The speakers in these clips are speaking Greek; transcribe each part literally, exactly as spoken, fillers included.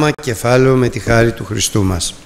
γράμμα κεφάλαιο με τη χάρη του Χριστού μας.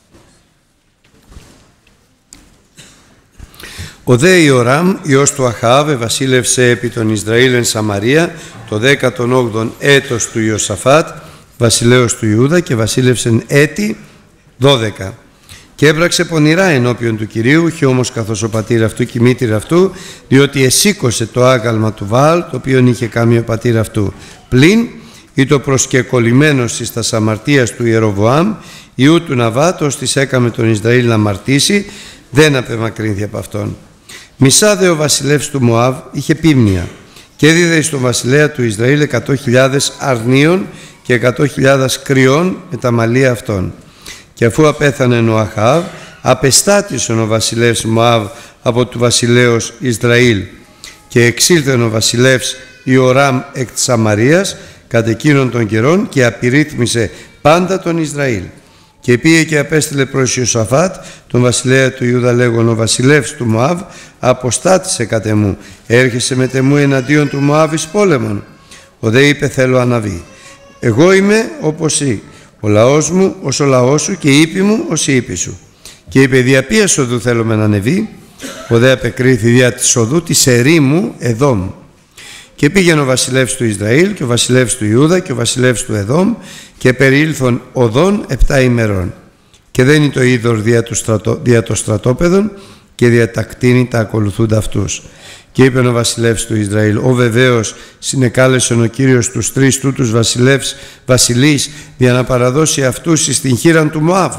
Ο δε Ιωράμ, ιός του Αχαάβ, βασίλευσε επί των Ισραήλ εν Σαμαρία το δέκατον όγδοον έτος του Ιωσαφάτ, βασιλέως του Ιούδα, και βασίλευσεν έτη δώδεκα. Και έπραξε πονηρά ενώπιον του Κυρίου, χι όμως καθώς ο πατήρ αυτού και η μήτηρ αυτού, διότι εσήκωσε το άγαλμα του Βαάλ, το οποίο είχε κάνει ο πατήρ αυτού. Πλην ή το προσκεκολλημένος εις τας αμαρτίας του Ιεροβοάμ, ιού του Ναβάτ, ως της έκαμε τον Ισραήλ να αμαρτήσει, δεν απεμακρύνθη από αυτόν. Μισά δε ο βασιλεύς του Μωάβ είχε πίμνια, και έδιδε εις τον βασιλέα του Ισραήλ εκατό χιλιάδες αρνίων και εκατό χιλιάδες κρυών με τα μαλλία αυτών. Και αφού απέθανε ο Αχαάβ, απεστάτησον ο βασιλεύς Μωάβ από του βασιλέως Ισραήλ, και εξήλθεν ο βασιλεύς Ιωράμ εκ της Σαμαρίας κατ' εκείνων των καιρών, και απειρύθμισε πάντα τον Ισραήλ. Και πήγε και απέστειλε προς Ιωσαφάτ τον βασιλέα του Ιούδα, λέγον: ο βασιλεύς του Μωάβ αποστάτησε κατ' εμού, έρχεσαι με τεμού εναντίον του Μωάβ εις πόλεμον. Ο δε είπε: θέλω αναβεί. Εγώ είμαι όπως ή, ο λαός μου ως ο λαός σου, και η ύπη μου ως η ύπη σου. Και είπε: δια ποίας οδού θέλουμε να ανεβεί? Ο δε απεκρίθη: δια της οδού της ερήμου Εδόμ. Και πήγαινε ο βασιλεύς του Ισραήλ και ο βασιλεύς του Ιούδα και ο βασιλεύς του Εδόμ, και περιήλθον οδόν επτά ημερών. Και δένει το είδωρ δια, στρατο, δια το στρατόπεδον, και δια τα κτίνη τα ακολουθούντα αυτούς. Και είπε ο βασιλεύς του Ισραήλ: ο βεβαίως συνεκάλεσον ο Κύριος τους τρεις τούτους βασιλεύς βασιλείς, για να παραδώσει αυτούς εις την χείραν του Μωάβ.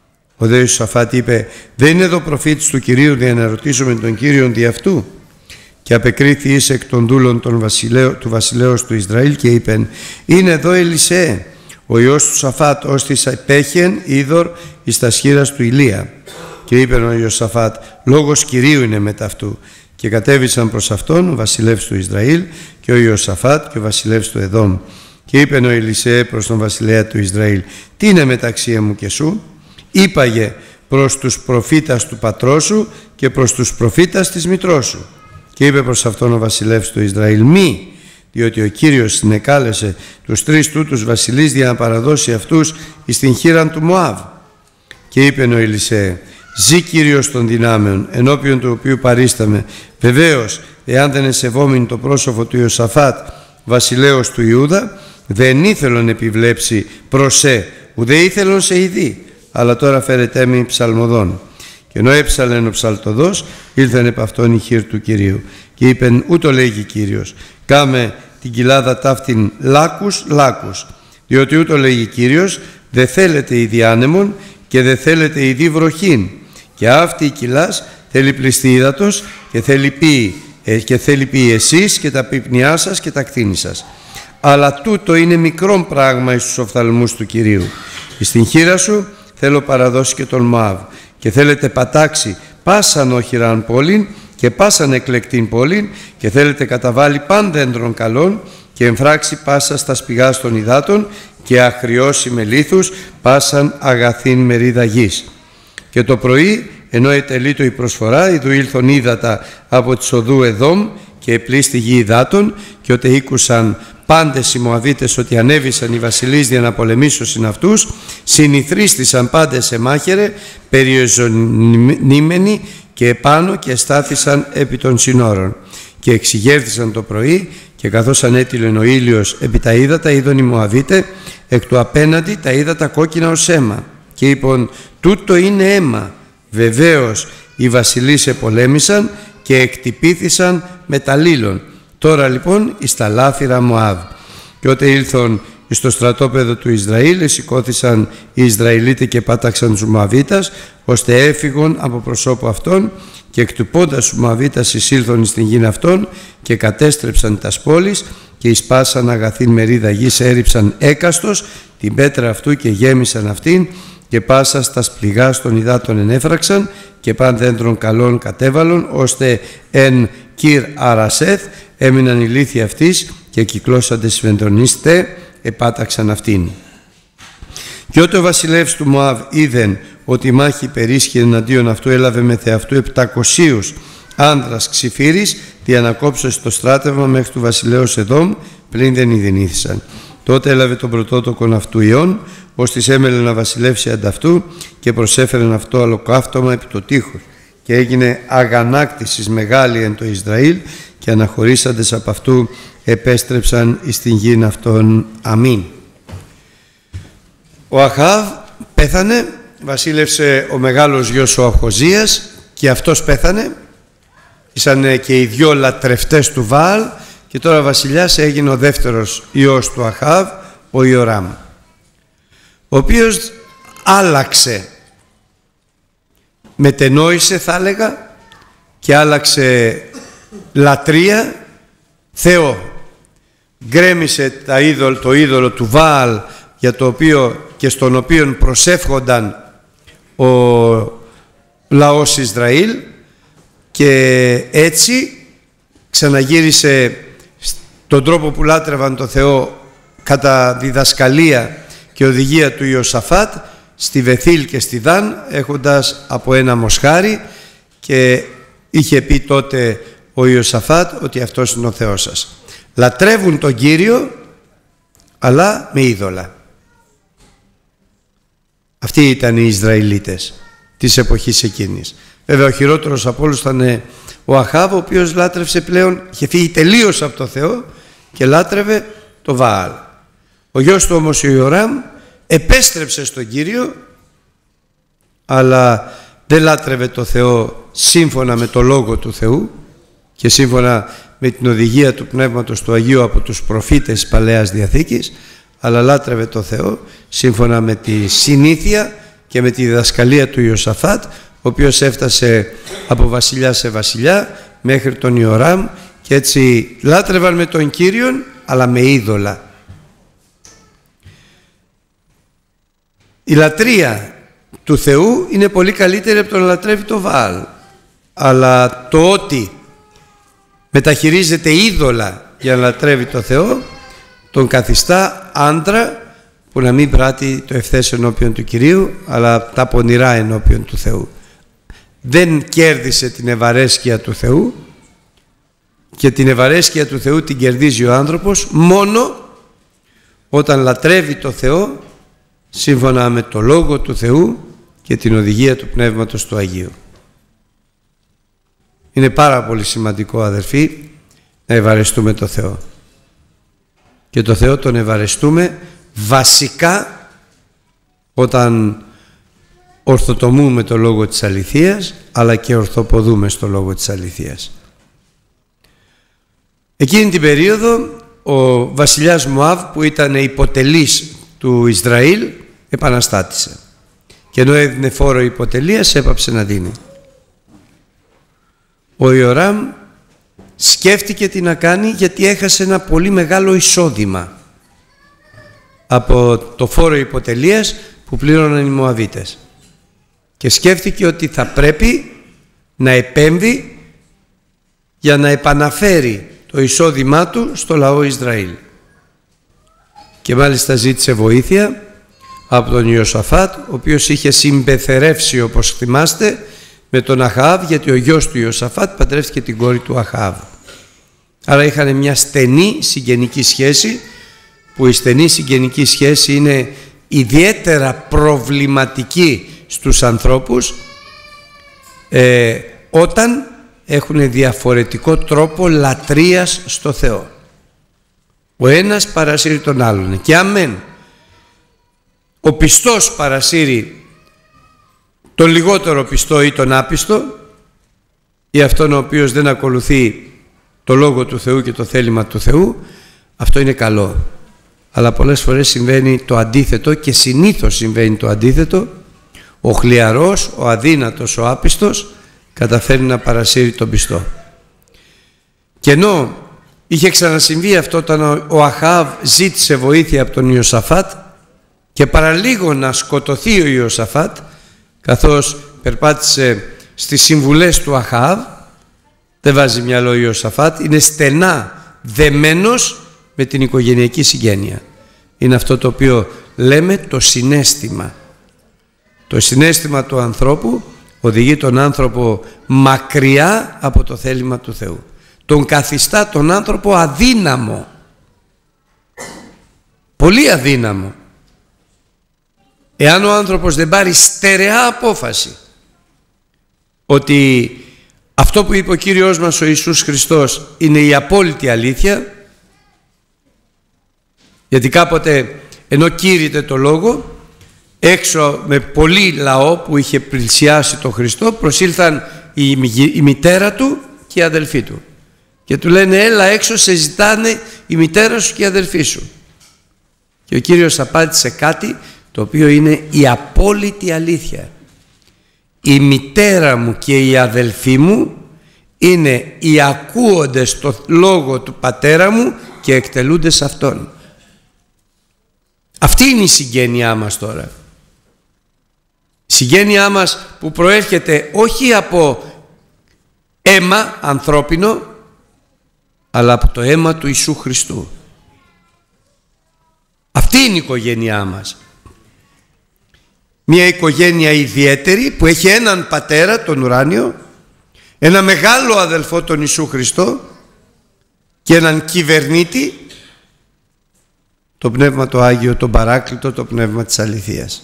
Ο δε Ιωσαφάτ είπε: δεν είναι εδώ προφήτης του Κυρίου, για να ρωτήσουμε τον Κύριον δι' αυτού? Και απεκρίθη εις εκ των δούλων των βασιλέω, του βασιλέως του Ισραήλ, και είπεν: είναι εδώ Ελισέ, ο ιός του Σαφάτ, ως της επέχεν είδωρ εις τα σχήρας του Ηλία. Και είπε ο Ιωσαφάτ: λόγος Κυρίου είναι μετά αυτού. Και κατέβησαν προς αυτόν ο βασιλεύς του Ισραήλ και ο Ιωσαφάτ και ο βασιλεύς του Εδόμ. Και είπε ο Ελισέ προς τον βασιλέα του Ισραήλ: τι είναι μεταξύ μου και σου? Είπαγε προς τους προφήτας του πατρός σου και προς τους προφήτας της μητρός σου. Και είπε προς αυτόν ο βασιλεύς του Ισραήλ: μη, διότι ο Κύριος συνεκάλεσε τους τρεις τούτους βασιλείς για να παραδώσει αυτούς εις την χείραν του Μωάβ. Και είπε ο Ελισέ: ζή Κύριος των δυνάμεων, ενώπιον του οποίου παρίσταμε, βεβαίως, εάν δεν εσεβόμην το πρόσωπο του Ιωσαφάτ, βασιλέως του Ιούδα, δεν ήθελον επιβλέψει προς σε, ουδέ ήθελον σε ειδεί, αλλά τώρα φέρετέ με ψαλμοδόν. Και ενώ έψαλεν ο ψαλτοδός, ήλθεν επ' αυτόν η χείρ του Κυρίου. Και είπεν: ούτω λέγει Κύριος, κάμε την κοιλάδα ταύτην λάκους λάκους, διότι ούτω λέγει Κύριος, δε θέλετε ειδη άνεμον και δε θέλετε ειδη βροχήν, και αυτή η κοιλάς θέλει πληστή ύδατος και θέλει πει, ε, και θέλει πει εσείς και τα πίπνιά σας και τα κτίνη σας. Αλλά τούτο είναι μικρόν πράγμα εις τους οφθαλμούς του Κυρίου. Εις την χείρα σου θέλω παραδώσει και τον Μωάβ, και θέλετε πατάξει πάσαν όχυραν πόλην και πάσαν εκλεκτήν πόλην, και θέλετε καταβάλει παν δέντρων καλών και εμφράξει πάσα στα σπηγάς των υδάτων, και αχριώσει με λίθους πάσαν αγαθήν μερίδα γης. Και το πρωί, ενώ ετελείτο η προσφορά, ειδου ήλθον ύδατα από της οδού Εδόμ, και επλήστη γη υδάτων, και ότε ήκουσαν πάντες οι Μωαβίτες ότι ανέβησαν οι βασιλείς για να πολεμήσουν αυτούς, συνηθρίστησαν πάντες σε μάχαιρε, περιοζωνήμενοι και επάνω, και στάθησαν επί των συνόρων. Και εξηγέρθησαν το πρωί, και καθώς ανέτειλεν ο ήλιος επί τα ύδατα, είδον οι Μωαβίτε εκ του απέναντι τα ύδατα κόκκινα ως αίμα. Και είπον: τούτο είναι αίμα. Βεβαίως οι βασιλείς επολέμησαν και εκτυπήθησαν με τα λίλων. Τώρα λοιπόν εις τα λάφυρα Μωάβ. Και ότε ήλθον στο στρατόπεδο του Ισραήλ, εσηκώθησαν οι Ισραηλίτες και πάταξαν τους Μωαβίτας, ώστε έφυγον από προσώπου αυτών, και εκτυπώντας τους Μωαβίτας εισήλθον στην γην αυτών, και κατέστρεψαν τας πόλεις, και εισπάσαν αγαθήν μερίδα γης, έριψαν έκαστος την πέτρα αυτού και γέμισαν αυτήν, και πάσα στα πληγάς των υδάτων ενέφραξαν, και παν δέντρων καλών κατέβαλον, ώστε εν κυρ αρασέθ έμειναν οι λίθοι αυτής, και κυκλώσαντες σβεντονίστε επάταξαν αυτήν. Και ότε ο βασιλεύς του Μωάβ είδεν ότι η μάχη περίσχυε εναντίον αυτού, έλαβε με θεαυτού επτακοσίους άνδρας ξυφύρης, δια να κόψωσε το στράτευμα μέχρι του βασιλέως Εδόμ, πλην δεν ειδηνήθησαν. Τότε έλαβε τον πρωτότοκον αυτού Ιών, πως της έμελε να βασιλεύσει ανταυτού και προσέφερεν αυτό ολοκαύτωμα επί το τείχος και έγινε αγανάκτησης μεγάλη εν το Ισραήλ και αναχωρήσαντες από αυτού επέστρεψαν εις την γην αυτών. Αμήν. Ο Αχάβ πέθανε, βασίλευσε ο μεγάλος γιος ο Αχοζίας και αυτός πέθανε. Ήσαν και οι δυο λατρευτές του Βαάλ και τώρα βασιλιάς έγινε ο δεύτερος ιός του Αχάβ, ο Ιοράμ, ο οποίος άλλαξε, μετενόησε θα έλεγα, και άλλαξε λατρεία Θεό. Γκρέμισε τα είδωλ, το είδωλο του Βαάλ, για το οποίο και στον οποίο προσεύχονταν ο λαός Ισραήλ, και έτσι ξαναγύρισε τον τρόπο που λάτρευαν το Θεό κατά διδασκαλία και οδηγία του Ιωσαφάτ στη Βεθήλ και στη Δάν, έχοντας από ένα μοσχάρι, και είχε πει τότε ο Ιωσαφάτ ότι αυτός είναι ο Θεός σας. Λατρεύουν τον Κύριο αλλά με είδωλα. Αυτοί ήταν οι Ισραηλίτες της εποχής εκείνης. Βέβαια ο χειρότερος από όλους ήταν ο Αχάβ, ο οποίος λάτρευσε πλέον, είχε φύγει τελείως από το Θεό και λάτρευε το Βαάλ. Ο γιος του όμως ο Ιοράμ επέστρεψε στον Κύριο, αλλά δεν λάτρευε το Θεό σύμφωνα με το Λόγο του Θεού και σύμφωνα με την οδηγία του Πνεύματος του Αγίου από τους προφήτες της Παλαιάς Διαθήκης, αλλά λάτρευε το Θεό σύμφωνα με τη συνήθεια και με τη διδασκαλία του Ιωσαφάτ, ο οποίος έφτασε από βασιλιά σε βασιλιά μέχρι τον Ιοράμ, και έτσι λάτρευαν με τον Κύριον αλλά με είδωλα. Η λατρεία του Θεού είναι πολύ καλύτερη από το να λατρεύει το Βαάλ, αλλά το ότι μεταχειρίζεται είδωλα για να λατρεύει το Θεό τον καθιστά άντρα που να μην πράττει το ευθές ενώπιον του Κυρίου, αλλά τα πονηρά ενώπιον του Θεού. Δεν κέρδισε την ευαρέσκεια του Θεού, και την ευαρέσκεια του Θεού την κερδίζει ο άνθρωπος μόνο όταν λατρεύει το Θεό σύμφωνα με το Λόγο του Θεού και την οδηγία του Πνεύματος του Αγίου. Είναι πάρα πολύ σημαντικό, αδερφοί, να ευαρεστούμε το Θεό, και το Θεό τον ευαρεστούμε βασικά όταν ορθοτομούμε το Λόγο της αληθείας, αλλά και ορθοποδούμε στο Λόγο της αληθείας. Εκείνη την περίοδο ο βασιλιάς Μωάβ, που ήταν υποτελής του Ισραήλ, επαναστάτησε, και ενώ έδινε φόρο υποτελείας έπαψε να δίνει. Ο Ιοράμ σκέφτηκε τι να κάνει, γιατί έχασε ένα πολύ μεγάλο εισόδημα από το φόρο υποτελείας που πλήρωναν οι Μωαβίτες, και σκέφτηκε ότι θα πρέπει να επέμβει για να επαναφέρει το εισόδημά του στο λαό Ισραήλ, και μάλιστα ζήτησε βοήθεια από τον Ιωσαφάτ, ο οποίος είχε συμπεθερεύσει, όπως θυμάστε, με τον Αχάβ, γιατί ο γιος του Ιωσαφάτ παντρεύτηκε την κόρη του Αχάβ. Άρα είχαν μια στενή συγγενική σχέση, που η στενή συγγενική σχέση είναι ιδιαίτερα προβληματική στους ανθρώπους ε, όταν έχουν διαφορετικό τρόπο λατρείας στο Θεό. Ο ένας παρασύρει τον άλλον, και αμέν ο πιστός παρασύρει τον λιγότερο πιστό ή τον άπιστο, ή αυτόν ο οποίος δεν ακολουθεί το Λόγο του Θεού και το θέλημα του Θεού, αυτό είναι καλό. Αλλά πολλές φορές συμβαίνει το αντίθετο, και συνήθως συμβαίνει το αντίθετο. Ο χλιαρός, ο αδύνατος, ο άπιστος καταφέρει να παρασύρει τον πιστό. Και ενώ είχε ξανασυμβεί αυτό όταν ο Αχάβ ζήτησε βοήθεια από τον Ιωσαφάτ, και παραλίγο να σκοτωθεί ο Ιωσαφάτ καθώς περπάτησε στις συμβουλές του Αχάβ, δεν βάζει μυαλό ο Ιωσαφάτ, είναι στενά δεμένος με την οικογενειακή συγγένεια. Είναι αυτό το οποίο λέμε το συναίσθημα. Το συναίσθημα του ανθρώπου οδηγεί τον άνθρωπο μακριά από το θέλημα του Θεού. Τον καθιστά τον άνθρωπο αδύναμο, πολύ αδύναμο. εάν ο άνθρωπος δεν πάρει στερεά απόφαση ότι αυτό που είπε ο Κύριος μας ο Ιησούς Χριστός είναι η απόλυτη αλήθεια, γιατί κάποτε ενώ κήρυτε το λόγο, έξω με πολύ λαό που είχε πλησιάσει τον Χριστό, προσήλθαν η, η μητέρα του και η αδελφή του και του λένε έλα έξω, σε ζητάνε η μητέρα σου και η αδελφή σου. Και ο Κύριος απάντησε κάτι το οποίο είναι η απόλυτη αλήθεια. Η μητέρα μου και η αδελφή μου είναι οι ακούοντες το λόγο του πατέρα μου και εκτελούνται σε αυτόν. Αυτή είναι η συγγένειά μας τώρα. Η συγγένειά μας που προέρχεται όχι από αίμα ανθρώπινο, αλλά από το αίμα του Ιησού Χριστού. Αυτή είναι η οικογένειά μας. Μια οικογένεια ιδιαίτερη που έχει έναν πατέρα, τον ουράνιο, ένα μεγάλο αδελφό, τον Ιησού Χριστό, και έναν κυβερνήτη, το Πνεύμα το Άγιο, τον Παράκλητο, το Πνεύμα της αληθείας.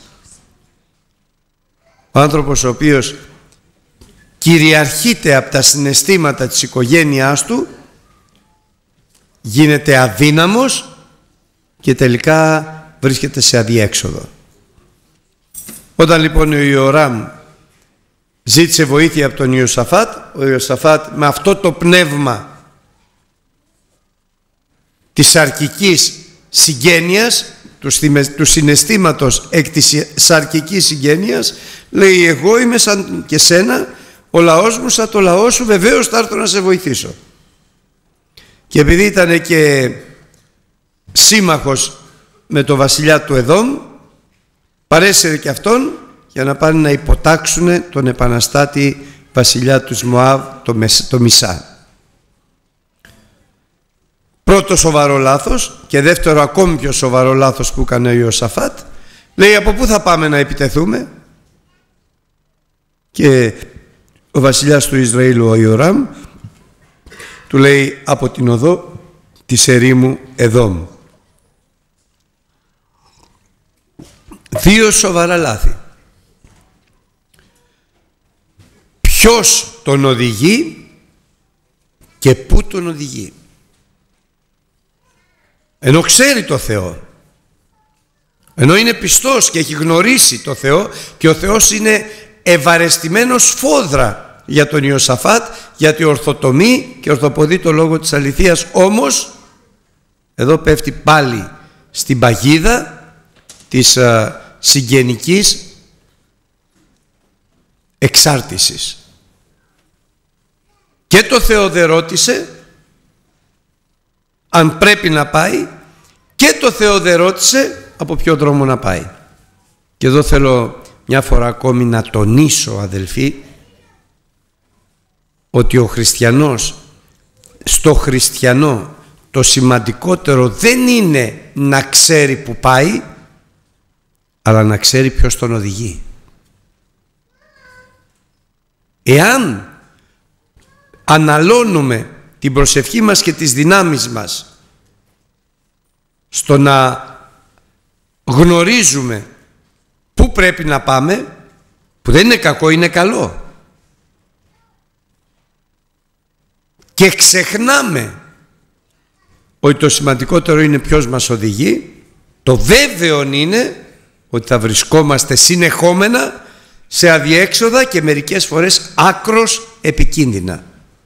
Ο άνθρωπος ο οποίος κυριαρχείται από τα συναισθήματα της οικογένειάς του γίνεται αδύναμος και τελικά βρίσκεται σε αδιέξοδο. Όταν λοιπόν ο Ιωράμ ζήτησε βοήθεια από τον Ιωσαφάτ, ο Ιωσαφάτ με αυτό το πνεύμα της σαρκικής συγγένειας, του συναισθήματος εκ της σαρκικής συγγένειας, λέει εγώ είμαι σαν και σένα, ο λαός μου σαν το λαό σου, βεβαίως θα έρθω να σε βοηθήσω. Και επειδή ήταν και σύμμαχος με το βασιλιά του Εδόμ, παρέσυρε και αυτόν για να πάνε να υποτάξουν τον επαναστάτη βασιλιά του Μωάβ, το, το Μισά. Πρώτο σοβαρό λάθος, και δεύτερο ακόμη πιο σοβαρό λάθος που έκανε ο Ιωσαφάτ, λέει από πού θα πάμε να επιτεθούμε? Και ο βασιλιάς του Ισραήλ ο Ιωράμ του λέει από την οδό της ερήμου Εδόμ. Δύο σοβαρά λάθη. Ποιος τον οδηγεί και πού τον οδηγεί? Ενώ ξέρει το Θεό, ενώ είναι πιστός και έχει γνωρίσει το Θεό, και ο Θεός είναι ευαρεστημένος φόδρα για τον Ιωσαφάτ, γιατί ορθοτομεί και ορθοποδεί το λόγο της αληθείας, όμως εδώ πέφτει πάλι στην παγίδα της α, συγγενικής εξάρτησης. Και το Θεό δεν ρώτησε αν πρέπει να πάει, και το Θεό δεν ρώτησε από ποιο δρόμο να πάει. Και εδώ θέλω μια φορά ακόμη να τονίσω, αδελφοί, ότι ο χριστιανός, στο χριστιανό το σημαντικότερο δεν είναι να ξέρει που πάει, αλλά να ξέρει ποιος τον οδηγεί. Εάν αναλώνουμε την προσευχή μας και τις δυνάμεις μας στο να γνωρίζουμε πού πρέπει να πάμε, που δεν είναι κακό, είναι καλό, και ξεχνάμε ότι το σημαντικότερο είναι ποιος μας οδηγεί, το βέβαιο είναι ότι θα βρισκόμαστε συνεχόμενα σε αδιέξοδα και μερικές φορές άκρος επικίνδυνα.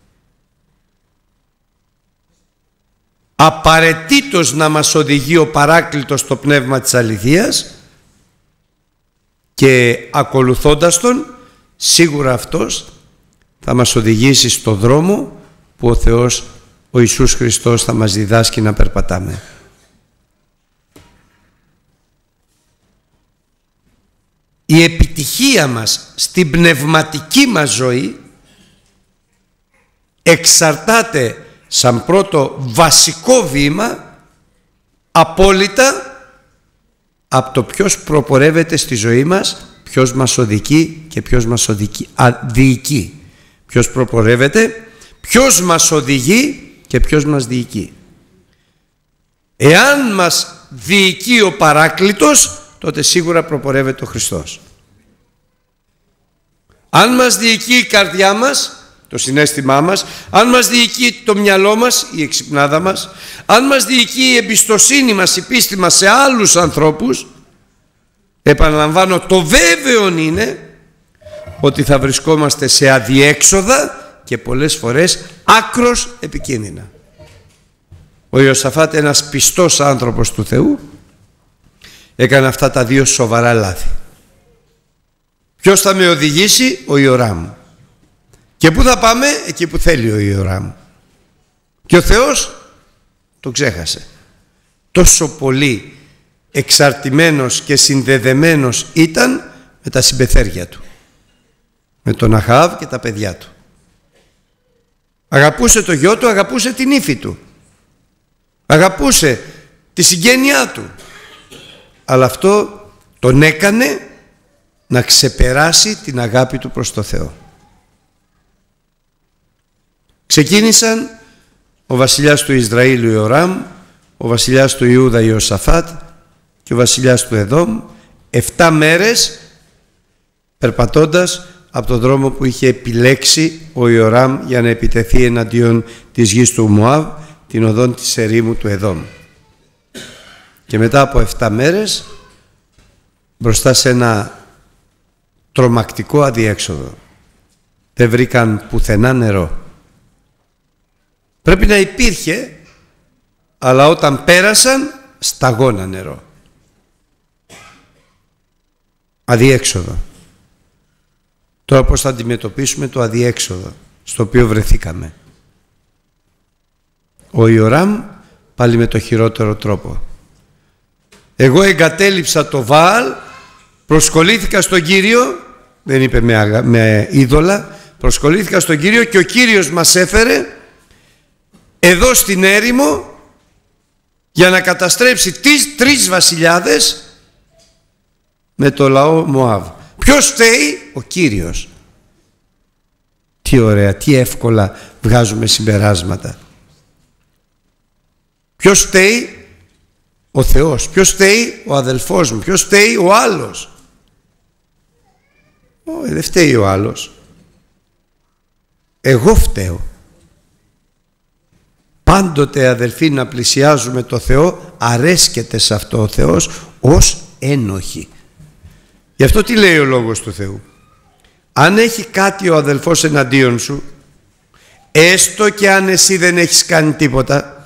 Απαραίτητος να μας οδηγεί ο Παράκλητος στο πνεύμα της αληθείας, και ακολουθώντας τον σίγουρα αυτός θα μας οδηγήσει στο δρόμο που ο Θεός, ο Ιησούς Χριστός, θα μας διδάσκει να περπατάμε. Η επιτυχία μας στην πνευματική μας ζωή εξαρτάται σαν πρώτο βασικό βήμα απόλυτα από το ποιος προπορεύεται στη ζωή μας, ποιος μας οδηγεί και ποιος μας οδηγεί, α, διοικεί. Ποιος προπορεύεται, ποιος μας οδηγεί και ποιος μας διοικεί. Εάν μας διοικεί ο Παράκλητος, τότε σίγουρα προπορεύεται ο Χριστός. Αν μας διοικεί η καρδιά μας, το συναίσθημά μας, αν μας διοικεί το μυαλό μας, η εξυπνάδα μας, αν μας διοικεί η εμπιστοσύνη μας, η πίστη μας σε άλλους ανθρώπους, επαναλαμβάνω, το βέβαιο είναι ότι θα βρισκόμαστε σε αδιέξοδα και πολλές φορές άκρος επικίνδυνα. Ο Ιωσαφάτ, ένας πιστός άνθρωπος του Θεού, έκανε αυτά τα δύο σοβαρά λάθη. Ποιος θα με οδηγήσει? Ο Ιωράμ. Και πού θα πάμε? Εκεί που θέλει ο Ιωράμ. Και ο Θεός το ξέχασε. Τόσο πολύ εξαρτημένος και συνδεδεμένος ήταν με τα συμπεθέρια του, με τον Αχάβ και τα παιδιά του. Αγαπούσε το γιο του, αγαπούσε την ύφη του, αγαπούσε τη συγγένειά του, αλλά αυτό τον έκανε να ξεπεράσει την αγάπη του προς το Θεό. Ξεκίνησαν ο βασιλιάς του Ισραήλ Ιωράμ, ο βασιλιάς του Ιούδα Ιωσαφάτ και ο βασιλιάς του Εδόμ, εφτά μέρες περπατώντας από τον δρόμο που είχε επιλέξει ο Ιωράμ για να επιτεθεί εναντίον της γης του Μωάβ, την οδόν της ερήμου του Εδόμ. Και μετά από εφτά μέρες, μπροστά σε ένα τρομακτικό αδιέξοδο, δεν βρήκαν πουθενά νερό. Πρέπει να υπήρχε, αλλά όταν πέρασαν σταγόνα νερό. Αδιέξοδο. Τώρα πώς θα αντιμετωπίσουμε το αδιέξοδο στο οποίο βρεθήκαμε? Ο Ιωράμ πάλι με το χειρότερο τρόπο. Εγώ εγκατέλειψα το Βαάλ, προσκολήθηκα στον Κύριο, δεν είπε με, αγα... με είδωλα, προσκολήθηκα στον Κύριο και ο Κύριος μας έφερε εδώ στην έρημο για να καταστρέψει τις τρεις βασιλιάδες με το λαό Μωάβ. Ποιος φταίει? Ο Κύριος. Τι ωραία, τι εύκολα βγάζουμε συμπεράσματα. Ποιος φταίει? Ο Θεός. Ποιος φταίει? Ο αδελφός μου. Ποιος φταίει? Ο άλλος. Ω, δεν φταίει ο άλλος. Εγώ φταίω. Πάντοτε, αδελφοί, να πλησιάζουμε το Θεό, αρέσκεται σε αυτό ο Θεός ως ένοχοι. Γι' αυτό τι λέει ο Λόγος του Θεού? Αν έχει κάτι ο αδελφός εναντίον σου, έστω και αν εσύ δεν έχεις κάνει τίποτα,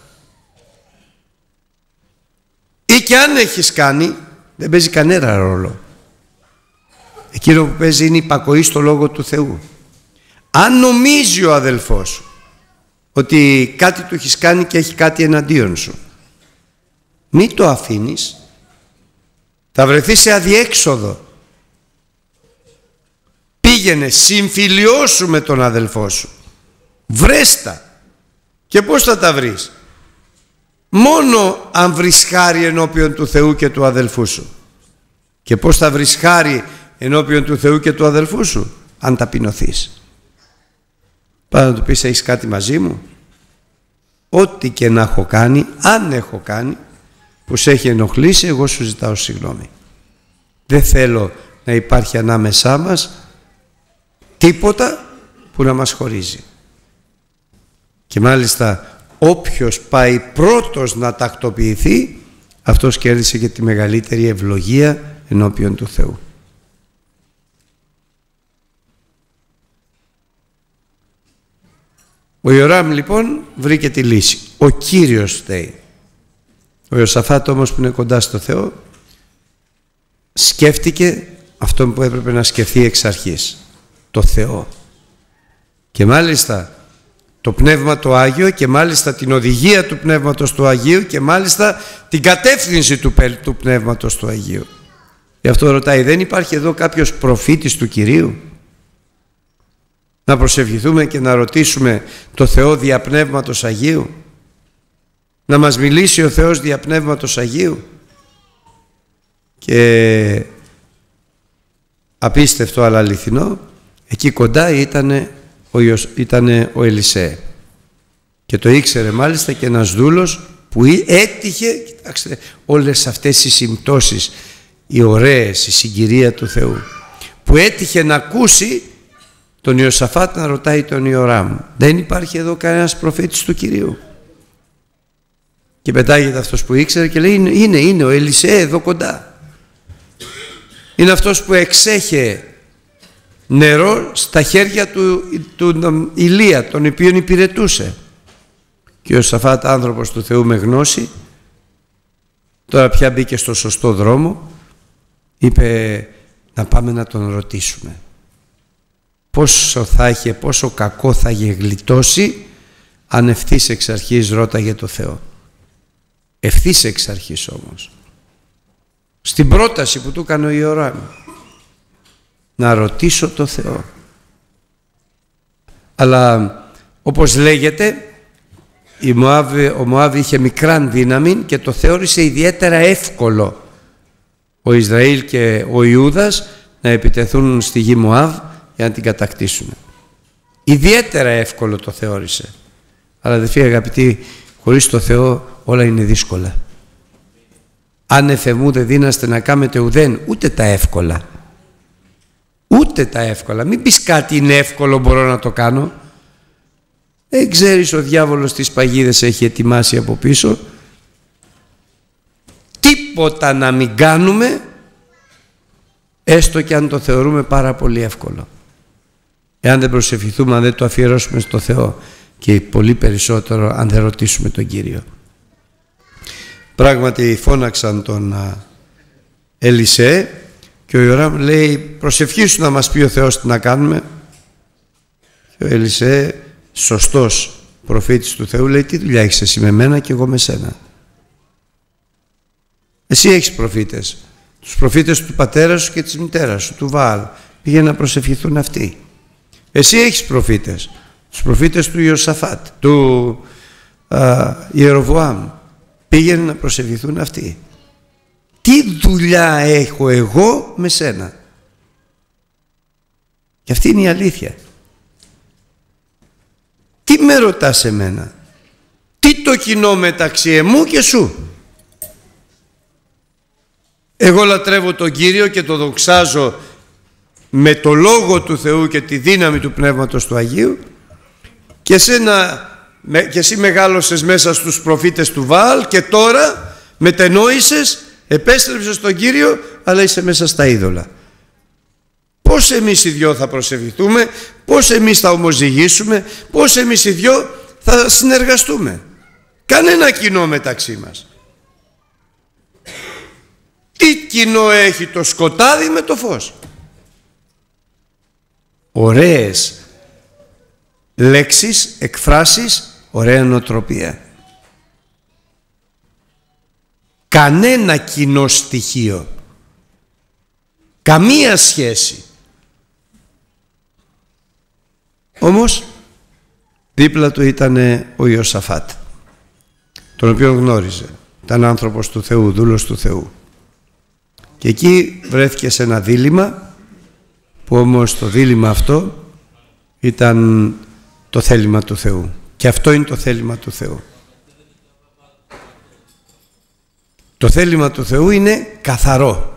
ή και αν έχεις κάνει, δεν παίζει κανένα ρόλο. Εκείνο που παίζει είναι η υπακοή στο Λόγο του Θεού. Αν νομίζει ο αδελφός σου ότι κάτι του έχεις κάνει και έχει κάτι εναντίον σου, μη το αφήνεις, θα βρεθεί σε αδιέξοδο. Πήγαινε, συμφιλιώσου με τον αδελφό σου, βρέστα. Και πώς θα τα βρεις? Μόνο αν βρεις χάρη ενώπιον του Θεού και του αδελφού σου. Και πώς θα βρεις χάρη ενώπιον του Θεού και του αδελφού σου? Αν ταπεινωθείς. Πάω να του πεις, έχεις κάτι μαζί μου? Ό,τι και να έχω κάνει, αν έχω κάνει, που σε έχει ενοχλήσει, εγώ σου ζητάω συγγνώμη. Δεν θέλω να υπάρχει ανάμεσά μας τίποτα που να μας χωρίζει. Και μάλιστα όποιος πάει πρώτος να τακτοποιηθεί, αυτός κέρδισε και τη μεγαλύτερη ευλογία ενώπιον του Θεού. Ο Ιωράμ λοιπόν βρήκε τη λύση. Ο Κύριος φταίει. Ο Ιωσαφάτ όμως, που είναι κοντά στο Θεό, σκέφτηκε αυτό που έπρεπε να σκεφτεί εξ αρχής, το Θεό. Και μάλιστα το Πνεύμα το Άγιο, και μάλιστα την οδηγία του Πνεύματος του Αγίου, και μάλιστα την κατεύθυνση του, του Πνεύματος του Αγίου. Γι' αυτό ρωτάει, δεν υπάρχει εδώ κάποιος προφήτης του Κυρίου? Να προσευχηθούμε και να ρωτήσουμε το Θεό δια Πνεύματος Αγίου, να μας μιλήσει ο Θεός δια Πνεύματος Αγίου. Και απίστευτο αλλά αληθινό, εκεί κοντά ήταν ο, ήτανε ο Ελισέ, και το ήξερε μάλιστα και ένας δούλος που έτυχε. Κοιτάξτε όλες αυτές οι συμπτώσεις οι ωραίες, η συγκυρία του Θεού, που έτυχε να ακούσει τον Ιωσαφάτ να ρωτάει τον Ιωράμ, δεν υπάρχει εδώ κανένας προφήτης του Κυρίου? Και πετάγεται αυτός που ήξερε και λέει, είναι, είναι ο Ελισέ εδώ κοντά. Είναι αυτός που εξέχε νερό στα χέρια του, του, του Ηλία, τον οποίον υπηρετούσε. Και ο Ιωσαφάτ, άνθρωπος του Θεού με γνώση, τώρα πια μπήκε στο σωστό δρόμο, είπε να πάμε να τον ρωτήσουμε πόσο θα είχε, πόσο κακό θα είχε γλιτώσει αν ευθύς εξ αρχής ρώταγε το Θεό. Ευθύς εξ αρχής όμως, στην πρόταση που του έκανε ο Ιωράμ, να ρωτήσω το Θεό. Αλλά όπως λέγεται, η Μωάβ, ο Μωάβ είχε μικράν δύναμη και το θεώρησε ιδιαίτερα εύκολο ο Ισραήλ και ο Ιούδας να επιτεθούν στη γη Μωάβ για να την κατακτήσουν. Ιδιαίτερα εύκολο το θεώρησε. Αλλά αδελφοί αγαπητοί, χωρίς το Θεό όλα είναι δύσκολα. Αν εφεμού δεν δύναστε να κάνετε ουδέν, ούτε τα εύκολα. Ούτε τα εύκολα. Μην πεις κάτι είναι εύκολο, μπορώ να το κάνω. Δεν ξέρεις ο διάβολος τις παγίδες έχει ετοιμάσει από πίσω. Τίποτα να μην κάνουμε, έστω και αν το θεωρούμε πάρα πολύ εύκολο. Εάν δεν προσευχηθούμε, αν δεν το αφιερώσουμε στο Θεό, και πολύ περισσότερο αν δεν ρωτήσουμε τον Κύριο. Πράγματι φώναξαν τον Ελισέ και ο Ιωράμ λέει, προσευχήσου να μας πει ο Θεός τι να κάνουμε. Και ο Ελισέ, σωστός προφήτης του Θεού, λέει, τι δουλειά έχεις εσύ με μένα και εγώ με σένα? Εσύ έχεις προφήτες, τους προφήτες του πατέρα σου και της μητέρας σου, του Βαάλ, πήγαινε να προσευχηθούν αυτοί. Εσύ έχεις προφήτες, τους προφήτες του Ιωσαφάτ, του α, Ιεροβοάμ, πήγαινε να προσευχηθούν αυτοί. Τι δουλειά έχω εγώ με σένα? Και αυτή είναι η αλήθεια. Τι με ρωτάς εμένα? Τι το κοινό μεταξύ εμού και σου? Εγώ λατρεύω τον Κύριο και το δοξάζω με το Λόγο του Θεού και τη δύναμη του Πνεύματος του Αγίου, και, εσένα, και εσύ μεγάλωσες μέσα στους προφήτες του Βαάλ και τώρα μετενόησες, επέστρεψες στον Κύριο, αλλά είσαι μέσα στα είδωλα. Πώς εμείς οι δυο θα προσευχηθούμε? Πώς εμείς θα ομοζυγίσουμε? Πώς εμείς οι δυο θα συνεργαστούμε? Κανένα κοινό μεταξύ μας. Τι κοινό έχει το σκοτάδι με το φως? Ωραίες λέξεις, εκφράσεις, ωραία νοοτροπία. Κανένα κοινό στοιχείο, καμία σχέση. Όμως δίπλα του ήταν ο Ιωσαφάτ, τον οποίο γνώριζε. Ήταν άνθρωπος του Θεού, δούλος του Θεού. Και εκεί βρέθηκε σε ένα δίλημμα, που όμως το δίλημμα αυτό ήταν το θέλημα του Θεού. Και αυτό είναι το θέλημα του Θεού. Το θέλημα του Θεού είναι καθαρό.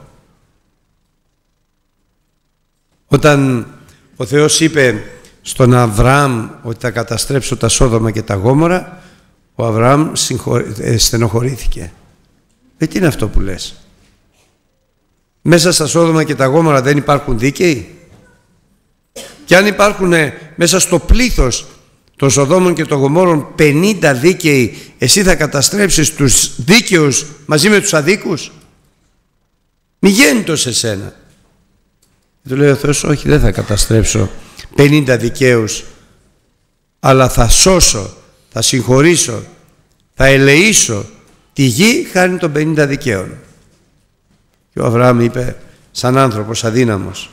Όταν ο Θεός είπε στον Αβραάμ ότι θα καταστρέψω τα Σόδομα και τα Γόμορα, ο Αβραάμ στενοχωρήθηκε. Ε, τι είναι αυτό που λες? Μέσα στα Σόδομα και τα Γόμορα δεν υπάρχουν δίκαιοι? Και αν υπάρχουν μέσα στο πλήθος των Σοδόμων και των Γομόρων πενήντα δίκαιοι, εσύ θα καταστρέψεις τους δίκαιους μαζί με τους αδίκους? Μη γέννητο σε σένα. Του λέει ο Θεός, όχι, δεν θα καταστρέψω πενήντα δικαίους, αλλά θα σώσω, θα συγχωρήσω, θα ελεήσω τη γη χάρη των πενήντα δικαίων. Και ο Αβραάμ είπε, σαν άνθρωπος αδύναμος,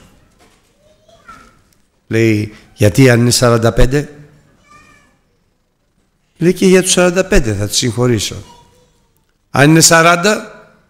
λέει, γιατί αν είναι σαράντα πέντε? Λέει, και για τους σαράντα πέντε θα τη συγχωρήσω. Αν είναι σαράντα,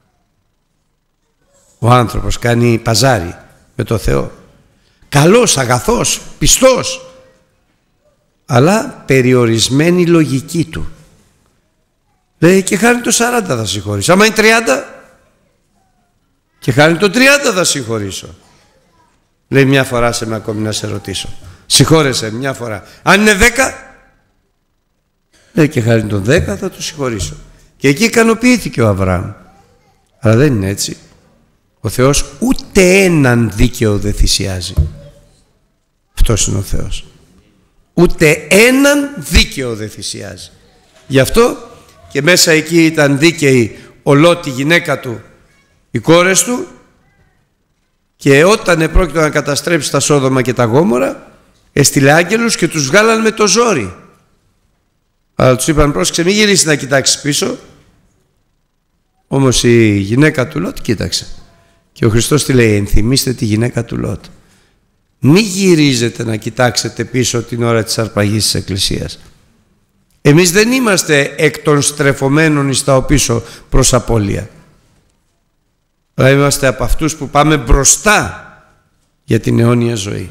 ο άνθρωπος κάνει παζάρι με το Θεό. Καλός, αγαθός, πιστός, αλλά περιορισμένη λογική του. Λέει, και χάρη το σαράντα θα συγχωρήσω. Άμα είναι τριάντα, Και χάρη των τριάντα θα συγχωρήσω. Λέει, μια φορά σε με ακόμη να σε ρωτήσω. Συγχώρεσαι μια φορά. Αν είναι δέκα, λέει, και χάρη των δέκα θα του συγχωρήσω. Και εκεί ικανοποιήθηκε ο Αβραάμ. Αλλά δεν είναι έτσι. Ο Θεός ούτε έναν δίκαιο δεν θυσιάζει. Αυτός είναι ο Θεός. Ούτε έναν δίκαιο δεν θυσιάζει. Γι' αυτό και μέσα εκεί ήταν δίκαιη ο Λώτ, η γυναίκα του, οι κόρες του, και όταν επρόκειτο να καταστρέψει τα Σόδομα και τα Γόμορα, έστειλε άγγελους και τους βγάλαν με το ζόρι. Αλλά τους είπαν, πρόσεξε, μην γυρίσεις να κοιτάξεις πίσω. Όμως η γυναίκα του Λώτ κοίταξε. Και ο Χριστός τι λέει? Ενθυμίστε τη γυναίκα του Λώτ. Μη γυρίζετε να κοιτάξετε πίσω την ώρα της αρπαγής της Εκκλησίας. Εμείς δεν είμαστε εκ των στρεφωμένων εις τα οπίσω προς απώλεια. Αλλά είμαστε από αυτούς που πάμε μπροστά για την αιώνια ζωή.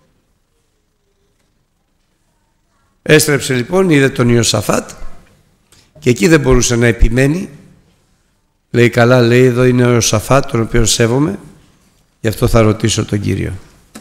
Έστρεψε λοιπόν, είδε τον Ιωσαφάτ και εκεί δεν μπορούσε να επιμένει. Λέει, καλά, λέει, εδώ είναι ο Ιωσαφάτ, τον οποίο σέβομαι, γι' αυτό θα ρωτήσω τον Κύριο.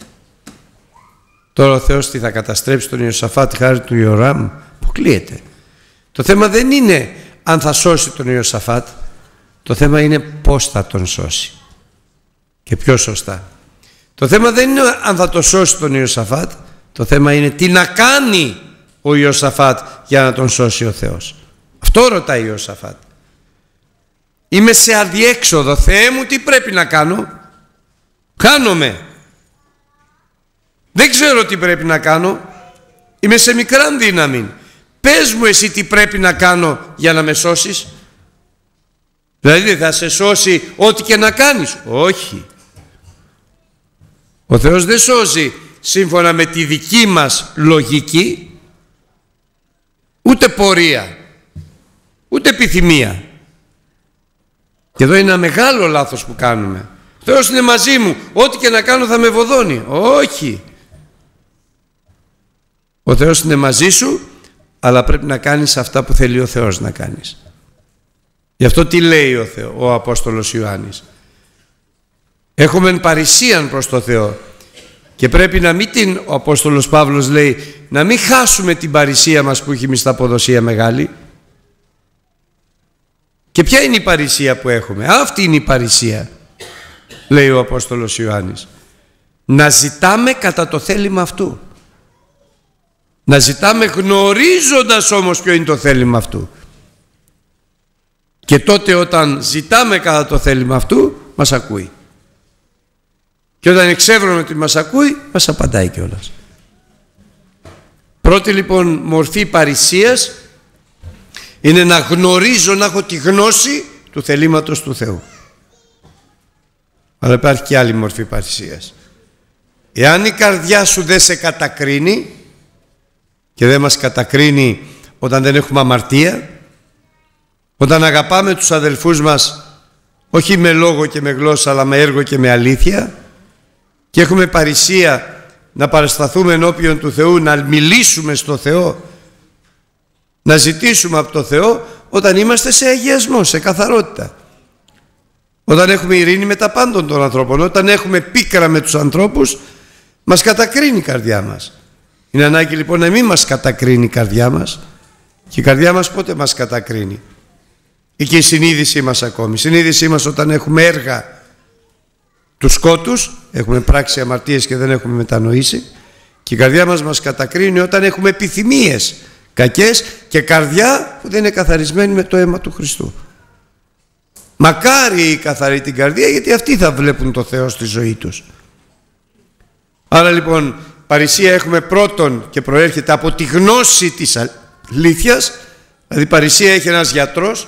Τώρα ο Θεός τι θα καταστρέψει τον Ιωσαφάτ χάρη του Ιωράμ? Αποκλείεται. Το θέμα δεν είναι αν θα σώσει τον Ιωσαφάτ, το θέμα είναι πώς θα τον σώσει και πιο σωστά. Το θέμα δεν είναι αν θα το σώσει τον Ιωσαφάτ, το θέμα είναι τι να κάνει ο Ιωσαφάτ για να τον σώσει ο Θεός. Αυτό ρωτάει ο Ιωσαφάτ. Είμαι σε αδιέξοδο, Θεέ μου, τι πρέπει να κάνω? Χάνομαι. Δεν ξέρω τι πρέπει να κάνω. Είμαι σε μικράν δύναμη. Πες μου εσύ τι πρέπει να κάνω για να με σώσεις. Δηλαδή θα σε σώσει ό,τι και να κάνεις? Όχι. Ο Θεός δεν σώζει σύμφωνα με τη δική μας λογική, ούτε πορεία, ούτε επιθυμία. Και εδώ είναι ένα μεγάλο λάθος που κάνουμε. Ο Θεός είναι μαζί μου, ό,τι και να κάνω θα με βοδώνει. Όχι. Ο Θεός είναι μαζί σου, αλλά πρέπει να κάνεις αυτά που θέλει ο Θεός να κάνεις. Γι' αυτό τι λέει ο, Θεό, ο Απόστολος Ιωάννης? Έχουμε παρησίαν προς το Θεό και πρέπει να μην την, ο Απόστολος Παύλος λέει, να μην χάσουμε την παρησία μας που έχει μισθαποδοσία μεγάλη. Και ποια είναι η παρησία που έχουμε? Αυτή είναι η παρησία, λέει ο Απόστολος Ιωάννης. Να ζητάμε κατά το θέλημα αυτού. Να ζητάμε γνωρίζοντας όμως ποιο είναι το θέλημα αυτού. Και τότε όταν ζητάμε κατά το θέλημα αυτού, μας ακούει. Και όταν εξεύρουμε ότι μας ακούει, μας απαντάει κιόλας. Πρώτη λοιπόν μορφή παρησίας είναι να γνωρίζω, να έχω τη γνώση του θελήματος του Θεού. Αλλά υπάρχει και άλλη μορφή παρησίας. Εάν η καρδιά σου δεν σε κατακρίνει, και δεν μας κατακρίνει όταν δεν έχουμε αμαρτία, όταν αγαπάμε τους αδελφούς μας όχι με λόγο και με γλώσσα, αλλά με έργο και με αλήθεια, και έχουμε παρησία να παρασταθούμε ενώπιον του Θεού, να μιλήσουμε στο Θεό, να ζητήσουμε από το Θεό, όταν είμαστε σε αγιασμό, σε καθαρότητα, όταν έχουμε ειρήνη με τα πάντων των ανθρώπων, όταν έχουμε πίκρα με τους ανθρώπους, μας κατακρίνει η καρδιά μας. Είναι ανάγκη λοιπόν να μην μας κατακρίνει η καρδιά μας. Και η καρδιά μας πότε μας κατακρίνει? Ή και η συνείδησή μας ακόμη. Η συνείδησή μας όταν έχουμε έργα του σκότους, έχουμε πράξει αμαρτίες και δεν έχουμε μετανοήσει. Και η καρδιά μας μας κατακρίνει όταν έχουμε επιθυμίες κακές και καρδιά που δεν είναι καθαρισμένη με το αίμα του Χριστού. Μακάρι η καθαρή την καρδία, γιατί αυτοί θα βλέπουν το Θεό στη ζωή τους. Άρα λοιπόν παρησία έχουμε πρώτον και προέρχεται από τη γνώση της αλήθειας. Δηλαδή παρησία έχει ένας γιατρός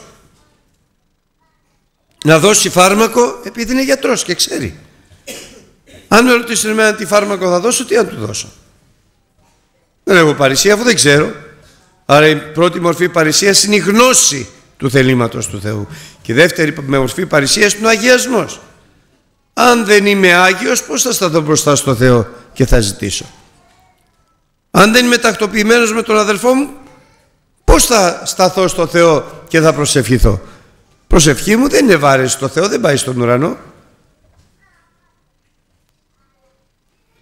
να δώσει φάρμακο επειδή είναι γιατρός και ξέρει. Αν με ρωτήσει εμένα τι φάρμακο θα δώσω, τι να του δώσω? Δεν έχω παρησία αφού δεν ξέρω. Άρα η πρώτη μορφή παρησίας είναι η γνώση του θελήματος του Θεού. Και η δεύτερη μορφή παρησίας είναι ο αγιασμός. Αν δεν είμαι άγιος, πώς θα σταθώ μπροστά στο Θεό και θα ζητήσω? Αν δεν είμαι τακτοποιημένος με τον αδελφό μου, πώς θα σταθώ στο Θεό και θα προσευχηθώ? Προσευχή μου δεν είναι βάρεση στο Θεό, δεν πάει στον ουρανό.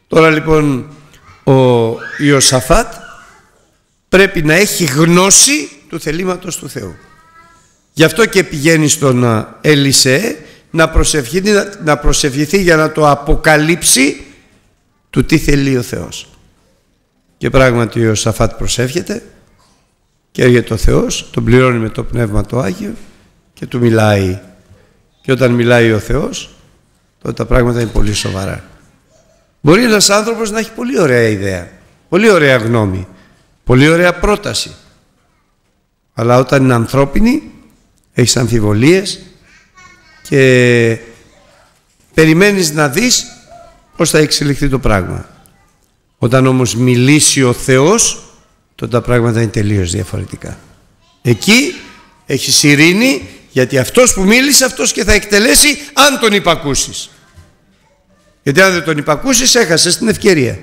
Τώρα λοιπόν ο Ιωσαφάτ πρέπει να έχει γνώση του θελήματος του Θεού. Γι' αυτό και πηγαίνει στον Ελισέ να προσευχηθεί, να προσευχηθεί για να το αποκαλύψει του τι θέλει ο Θεός. Και πράγματι ο Ιωσαφάτ προσεύχεται και έρχεται ο Θεός, τον πληρώνει με το Πνεύμα το Άγιο και του μιλάει. Και όταν μιλάει ο Θεός, τότε τα πράγματα είναι πολύ σοβαρά. Μπορεί ένας άνθρωπος να έχει πολύ ωραία ιδέα, πολύ ωραία γνώμη, πολύ ωραία πρόταση, αλλά όταν είναι ανθρώπινη έχεις αμφιβολίες και περιμένεις να δεις πώς θα εξελιχθεί το πράγμα. Όταν όμως μιλήσει ο Θεός, τότε τα πράγματα είναι τελείως διαφορετικά. Εκεί έχεις ειρήνη, γιατί αυτός που μίλησε, αυτός και θα εκτελέσει αν τον υπακούσεις. Γιατί αν δεν τον υπακούσεις, έχασες την ευκαιρία.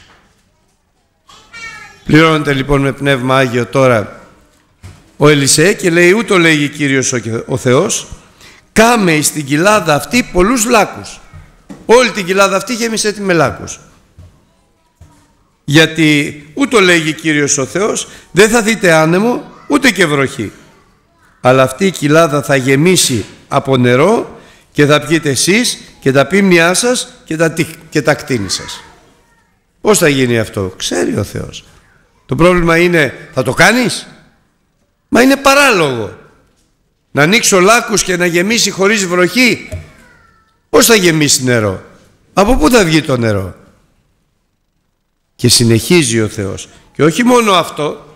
Πληρώνεται λοιπόν με Πνεύμα Άγιο τώρα ο Ελισέ και λέει, ούτω λέγει Κύριος ο Θεός, κάμε εις την κοιλάδα αυτή πολλούς λάκους. Όλη την κοιλάδα αυτή γέμισε τη με λάκους. Γιατί ούτω λέγει Κύριος ο Θεός, δεν θα δείτε άνεμο ούτε και βροχή, αλλά αυτή η κοιλάδα θα γεμίσει από νερό και θα πιείτε εσείς και τα πίμνιά σας και τα, και τα κτίνη σας. Πώς θα γίνει αυτό? Ξέρει ο Θεός. Το πρόβλημα είναι, θα το κάνεις? Μα είναι παράλογο να ανοίξω λάκους και να γεμίσει χωρίς βροχή. Πώς θα γεμίσει νερό? Από πού θα βγει το νερό? Και συνεχίζει ο Θεός. Και όχι μόνο αυτό,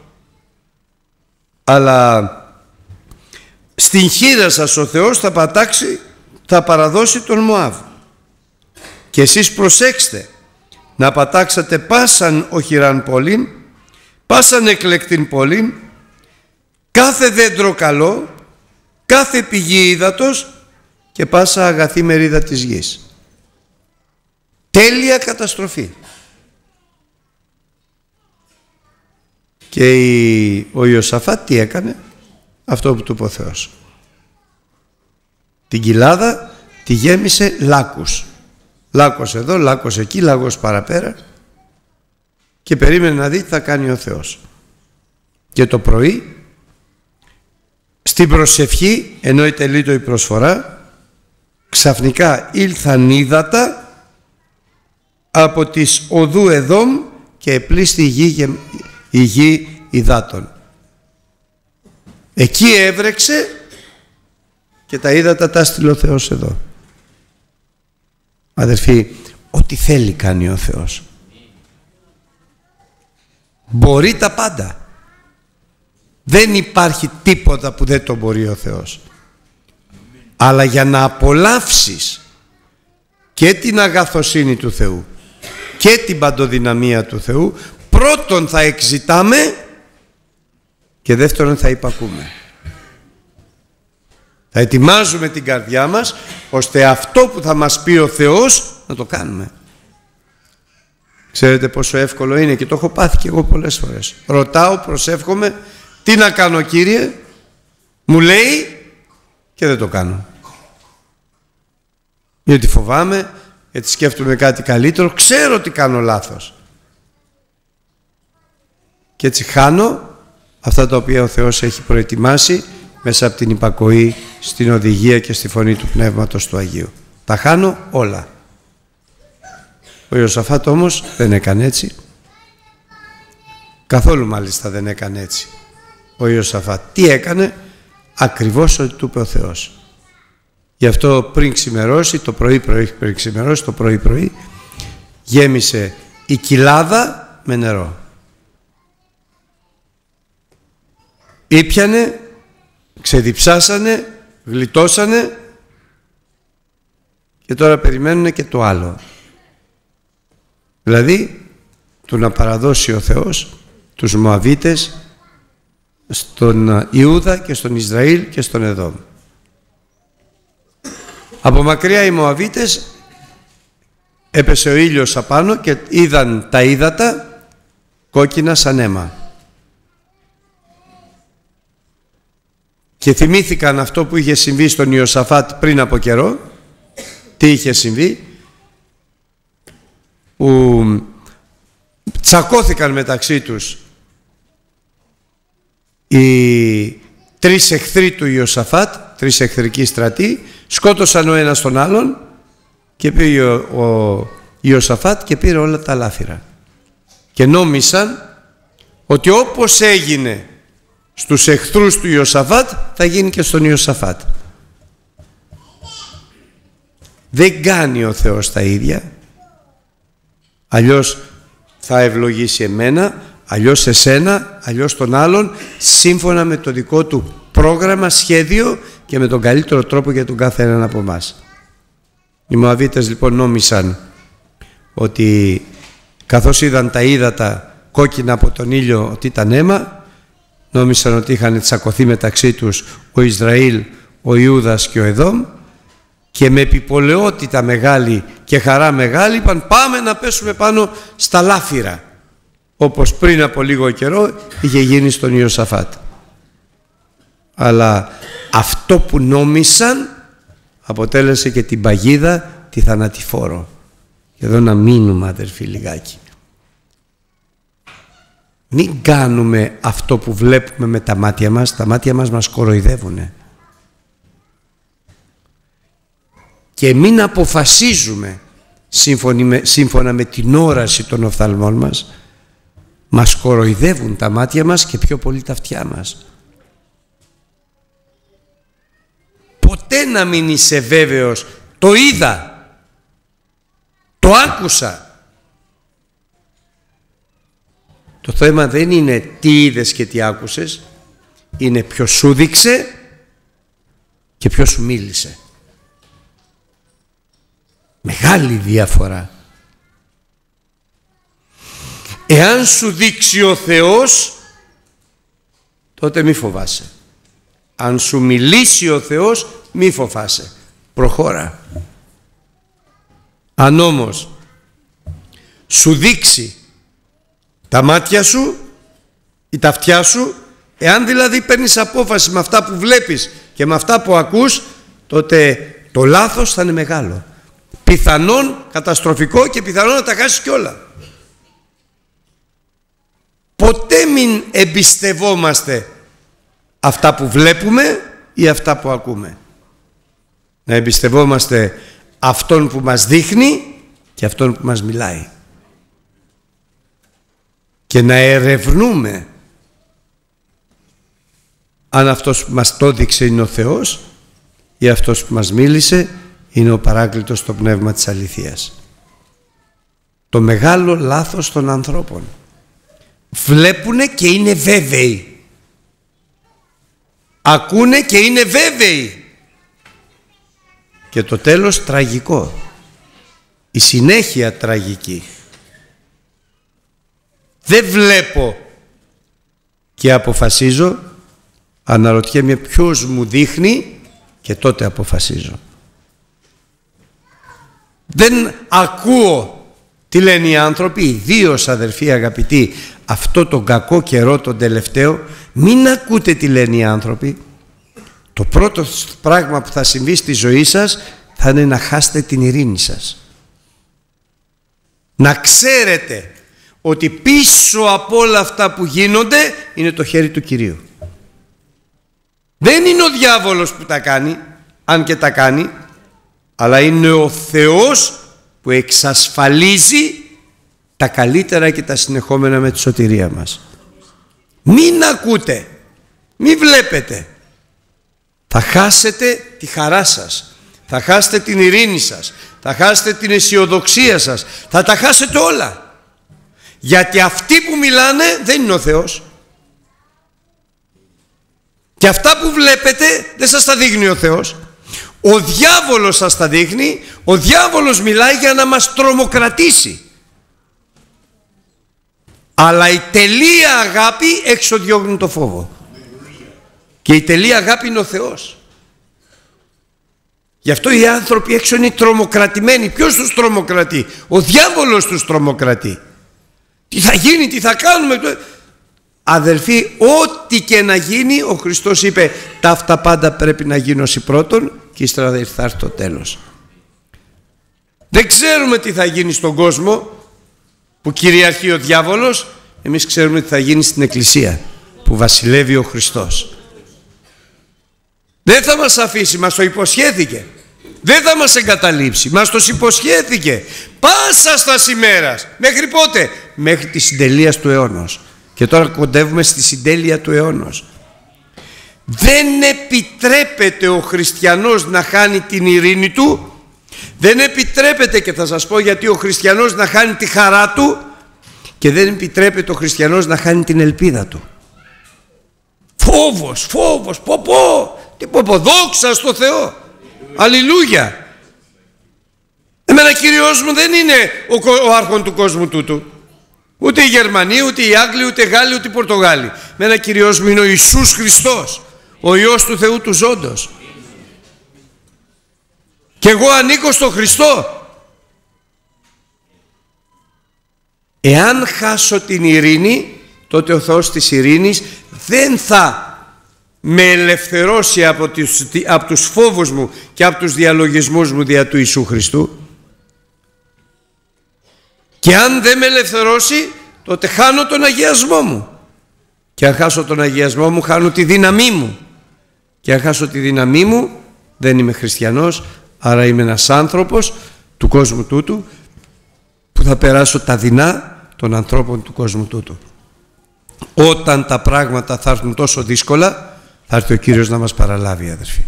αλλά στην χείρα σας ο Θεός θα πατάξει, θα παραδώσει τον Μωάβ. Και εσείς προσέξτε να πατάξατε πάσαν οχυράν πόλην, πάσαν εκλεκτήν πόλην, κάθε δέντρο καλό, κάθε πηγή ύδατος και πάσα αγαθή μερίδα της γης. Τέλεια καταστροφή. Και η, ο Ιωσαφάτ τι έκανε? Αυτό που του είπε ο Θεός. Την κοιλάδα τη γέμισε λάκους. Λάκος εδώ, λάκος εκεί, λάκος παραπέρα, και περίμενε να δει τι θα κάνει ο Θεός. Και το πρωί στην προσευχή, ενώ τελείτο η προσφορά, ξαφνικά ήλθαν ύδατα από τις οδού Εδόμ και επλήστη η γη, η γη υδάτων. Εκεί έβρεξε και τα ύδατα τα στείλε ο Θεός εδώ. Αδερφοί, ό,τι θέλει κάνει ο Θεός. Μπορεί τα πάντα. Δεν υπάρχει τίποτα που δεν το μπορεί ο Θεός. Αλλά για να απολαύσεις και την αγαθοσύνη του Θεού και την παντοδυναμία του Θεού, πρώτον θα εξητάμε και δεύτερον θα υπακούμε. Θα ετοιμάζουμε την καρδιά μας ώστε αυτό που θα μας πει ο Θεός να το κάνουμε. Ξέρετε πόσο εύκολο είναι, και το έχω πάθει και εγώ πολλές φορές. Ρωτάω, προσεύχομαι, τι να κάνω Κύριε? Μου λέει και δεν το κάνω. Γιατί φοβάμαι, γιατί σκέφτομαι κάτι καλύτερο, ξέρω ότι κάνω λάθος. Και έτσι χάνω αυτά τα οποία ο Θεός έχει προετοιμάσει μέσα από την υπακοή στην οδηγία και στη φωνή του Πνεύματος του Αγίου. Τα χάνω όλα. Ο Ιωσαφάτ όμως δεν έκανε έτσι. Καθόλου μάλιστα δεν έκανε έτσι. Ο Ιωσαφάτ τι έκανε? Ακριβώς ό,τι του είπε ο Θεός. Γι' αυτό πριν ξημερώσει, το πρωί πρωί πριν ξημερώσει, το πρωί πρωί γέμισε η κοιλάδα με νερό. Ήπιανε, ξεδιψάσανε, γλιτώσανε και τώρα περιμένουν και το άλλο. Δηλαδή του να παραδώσει ο Θεός τους Μωαβίτες στον Ιούδα και στον Ισραήλ και στον Εδόμ. Από μακριά οι Μωαβίτες έπεσε ο ήλιος απάνω και είδαν τα ύδατα κόκκινα σαν αίμα. Και θυμήθηκαν αυτό που είχε συμβεί στον Ιωσαφάτ πριν από καιρό. Τι είχε συμβεί? Που Τσακώθηκαν μεταξύ τους οι τρεις εχθροί του Ιωσαφάτ, τρεις εχθρικοί στρατοί, σκότωσαν ο ένας τον άλλον και πήρε ο, ο Ιωσαφάτ και πήρε όλα τα λάφυρα. Και νόμισαν ότι όπως έγινε στους εχθρούς του Ιωσαφάτ θα γίνει και στον Ιωσαφάτ. Δεν κάνει ο Θεός τα ίδια. Αλλιώς θα ευλογήσει εμένα, αλλιώς εσένα, αλλιώς τον άλλον, σύμφωνα με το δικό του πρόγραμμα, σχέδιο και με τον καλύτερο τρόπο για τον κάθε έναν από εμάς. Οι Μωαβίτες λοιπόν νόμισαν ότι καθώς είδαν τα ύδατα κόκκινα από τον ήλιο ότι ήταν αίμα, νόμισαν ότι είχαν τσακωθεί μεταξύ τους ο Ισραήλ, ο Ιούδας και ο Εδόμ, και με επιπολαιότητα μεγάλη και χαρά μεγάλη είπαν πάμε να πέσουμε πάνω στα λάφυρα, όπως πριν από λίγο καιρό είχε γίνει στον Ιωσαφάτ. Αλλά αυτό που νόμισαν αποτέλεσε και την παγίδα τη θανατηφόρο. Και εδώ να μείνουμε, αδερφοί, λιγάκι. Μην κάνουμε αυτό που βλέπουμε με τα μάτια μας. Τα μάτια μας μας κοροϊδεύουνε. Και μην αποφασίζουμε σύμφωνα με την όραση των οφθαλμών μας. Μας κοροϊδεύουν τα μάτια μας και πιο πολύ τα αυτιά μας. Ποτέ να μην είσαι βέβαιος, το είδα, το άκουσα. Το θέμα δεν είναι τι είδες και τι άκουσες, είναι ποιος σου δείξε και ποιος σου μίλησε. Μεγάλη διαφορά. Εάν σου δείξει ο Θεός, τότε μη φοβάσαι. Αν σου μιλήσει ο Θεός, μη φοβάσαι. Προχώρα. Αν όμως σου δείξει τα μάτια σου ή τα αυτιά σου, εάν δηλαδή παίρνεις απόφαση με αυτά που βλέπεις και με αυτά που ακούς, τότε το λάθος θα είναι μεγάλο. Πιθανόν καταστροφικό και πιθανόν να τα χάσεις κιόλα. Ποτέ μην εμπιστευόμαστε αυτά που βλέπουμε ή αυτά που ακούμε. Να εμπιστευόμαστε αυτόν που μας δείχνει και αυτόν που μας μιλάει. Και να ερευνούμε αν αυτός που μας το δείξε είναι ο Θεός ή αυτός που μας μίλησε είναι ο παράκλητος στο πνεύμα της αληθείας. Το μεγάλο λάθος των ανθρώπων. Βλέπουνε και είναι βέβαιοι. Ακούνε και είναι βέβαιοι. Και το τέλος τραγικό. Η συνέχεια τραγική. Δεν βλέπω και αποφασίζω, αναρωτιέμαι ποιος μου δείχνει και τότε αποφασίζω. Δεν ακούω τι λένε οι άνθρωποι, ιδίως αδερφοί αγαπητοί, αυτό τον κακό καιρό τον τελευταίο, μην ακούτε τι λένε οι άνθρωποι. Το πρώτο πράγμα που θα συμβεί στη ζωή σας θα είναι να χάσετε την ειρήνη σας. Να ξέρετε ότι πίσω από όλα αυτά που γίνονται είναι το χέρι του Κυρίου. Δεν είναι ο διάβολος που τα κάνει, αν και τα κάνει, αλλά είναι ο Θεός που εξασφαλίζει τα καλύτερα και τα συνεχόμενα με τη σωτηρία μας. Μην ακούτε, μην βλέπετε. Θα χάσετε τη χαρά σας, θα χάσετε την ειρήνη σας, θα χάσετε την αισιοδοξία σας, θα τα χάσετε όλα. Γιατί αυτοί που μιλάνε δεν είναι ο Θεός. Και αυτά που βλέπετε δεν σας τα δείχνει ο Θεός. Ο διάβολος σας τα δείχνει, ο διάβολος μιλάει για να μας τρομοκρατήσει. Αλλά η τελεία αγάπη έξω διώχνει το φόβο. Και η τελεία αγάπη είναι ο Θεός. Γι' αυτό οι άνθρωποι έξω είναι τρομοκρατημένοι. Ποιος τους τρομοκρατεί? Ο διάβολος τους τρομοκρατεί. Τι θα γίνει, τι θα κάνουμε? Αδελφοί, ό,τι και να γίνει, ο Χριστός είπε τα αυτά πάντα πρέπει να γίνουν ως πρώτον και ύστερα θα έρθει το τέλος. Δεν ξέρουμε τι θα γίνει στον κόσμο, που κυριαρχεί ο διάβολος, εμείς ξέρουμε τι θα γίνει στην Εκκλησία που βασιλεύει ο Χριστός. Δεν θα μας αφήσει, μας το υποσχέθηκε. Δεν θα μας εγκαταλείψει, μας το υποσχέθηκε. Πάσα στας ημέρας. Μέχρι πότε? Μέχρι τη συντελείας του αιώνος. Και τώρα κοντεύουμε στη συντέλεια του αιώνος. Δεν επιτρέπεται ο χριστιανός να χάνει την ειρήνη του. Δεν επιτρέπεται, και θα σας πω γιατί, ο χριστιανός να χάνει τη χαρά του. Και δεν επιτρέπεται ο χριστιανός να χάνει την ελπίδα του. Φόβος, φόβος, πω πω, τι πω πω, δόξα στο Θεό. Αλληλούια. Εμένα Κύριος μου δεν είναι ο, ο άρχον του κόσμου τούτου. Ούτε οι Γερμανοί, ούτε οι Άγγλοι, ούτε οι Γάλλοι, ούτε οι Πορτογάλοι. Εμένα Κύριος μου είναι ο Ιησούς Χριστός, ο Υιός του Θεού του ζώντος. Και εγώ ανήκω στο Χριστό. Εάν χάσω την ειρήνη, τότε ο Θεός της ειρήνης δεν θα με ελευθερώσει από τους, από τους φόβους μου και από τους διαλογισμούς μου δια του Ιησού Χριστού. Και αν δεν με ελευθερώσει, τότε χάνω τον αγιασμό μου. Και αν χάσω τον αγιασμό μου, χάνω τη δύναμή μου. Και αν χάσω τη δύναμή μου, δεν είμαι χριστιανός, άρα είμαι ένας άνθρωπος του κόσμου τούτου, που θα περάσω τα δεινά των ανθρώπων του κόσμου τούτου. Όταν τα πράγματα θα έρθουν τόσο δύσκολα, θα έρθει ο Κύριος να μας παραλάβει, αδερφοί.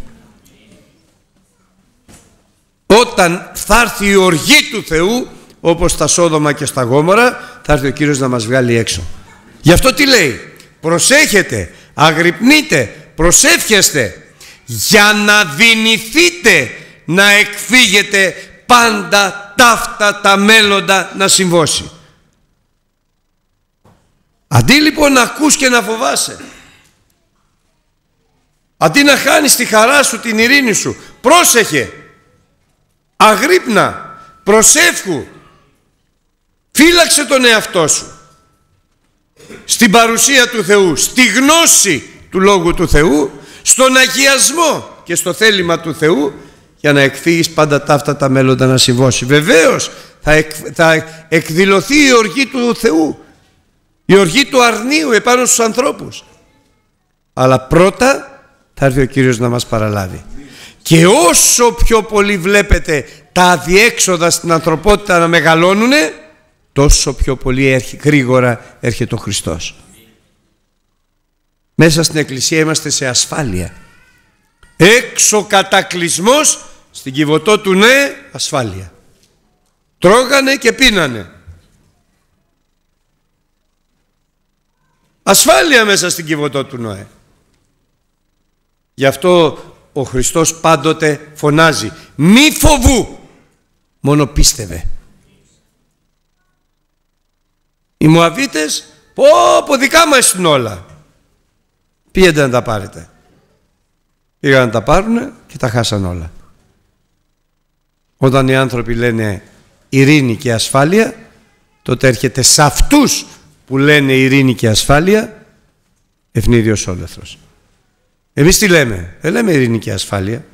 Όταν θα έρθει η οργή του Θεού, όπως στα Σόδομα και στα Γόμορα, θα έρθει ο Κύριος να μας βγάλει έξω. Γι' αυτό τι λέει? Προσέχετε, αγρυπνείτε, προσεύχεστε, για να δυνηθείτε να εκφύγετε πάντα ταύτα τα μέλλοντα να συμβώσει. Αντί λοιπόν να ακούς και να φοβάσαι, αντί να χάνεις τη χαρά σου, την ειρήνη σου, πρόσεχε, αγρύπνα, προσεύχου, φύλαξε τον εαυτό σου στην παρουσία του Θεού, στη γνώση του Λόγου του Θεού, στον αγιασμό και στο θέλημα του Θεού, για να εκφύγεις πάντα ταύτα τα μέλλοντα να συμβώσει. Βεβαίως θα, εκ, θα εκδηλωθεί η οργή του Θεού, η οργή του αρνίου επάνω στους ανθρώπους, αλλά πρώτα θα έρθει ο Κύριος να μας παραλάβει. Και όσο πιο πολύ βλέπετε τα αδιέξοδα στην ανθρωπότητα να μεγαλώνουνε, τόσο πιο πολύ έρχει, γρήγορα έρχεται ο Χριστός. Μέσα στην Εκκλησία είμαστε σε ασφάλεια. Έξω κατακλυσμός, στην Κιβωτό του ναι, ασφάλεια. Τρώγανε και πίνανε. Ασφάλεια μέσα στην Κιβωτό του Νοέ. Γι' αυτό ο Χριστός πάντοτε φωνάζει, μη φοβού, μόνο πίστευε. Οι Μωαβίτες, πω πω δικά μας είναι όλα. Πήγαινε να τα πάρετε. Πήγαν να τα πάρουν και τα χάσαν όλα. Όταν οι άνθρωποι λένε ειρήνη και ασφάλεια, τότε έρχεται σε αυτούς που λένε ειρήνη και ασφάλεια ευνίδιος όλεθρος. Εμείς τι λέμε? Δεν λέμε ειρήνη και ασφάλεια.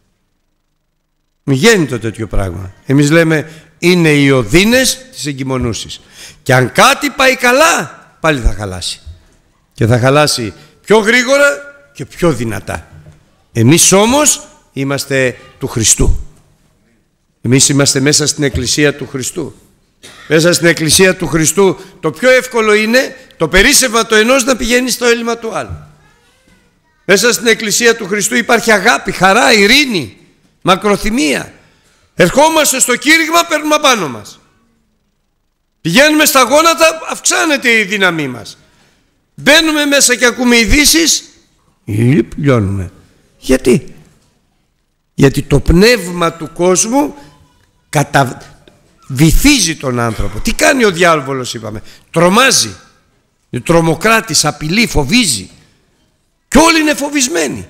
Μη γίνει το τέτοιο πράγμα. Εμείς λέμε είναι οι οδύνες της εγκυμονούσης. Και αν κάτι πάει καλά, πάλι θα χαλάσει. Και θα χαλάσει πιο γρήγορα και πιο δυνατά. Εμείς όμως είμαστε του Χριστού. Εμείς είμαστε μέσα στην Εκκλησία του Χριστού. Μέσα στην Εκκλησία του Χριστού το πιο εύκολο είναι το περίσσευμα του ενός να πηγαίνει στο έλλειμμα του άλλου. Μέσα στην Εκκλησία του Χριστού υπάρχει αγάπη, χαρά, ειρήνη, μακροθυμία. Ερχόμαστε στο κήρυγμα, παίρνουμε πάνω μας. Πηγαίνουμε στα γόνατα, αυξάνεται η δύναμή μας. Μπαίνουμε μέσα και ακούμε ειδήσεις, λιώνουμε. Γιατί? Γιατί το πνεύμα του κόσμου κατα... βυθίζει τον άνθρωπο. Τι κάνει ο διάβολος, είπαμε? Τρομάζει, είναι τρομοκράτης, απειλεί, φοβίζει. Και όλοι είναι φοβισμένοι.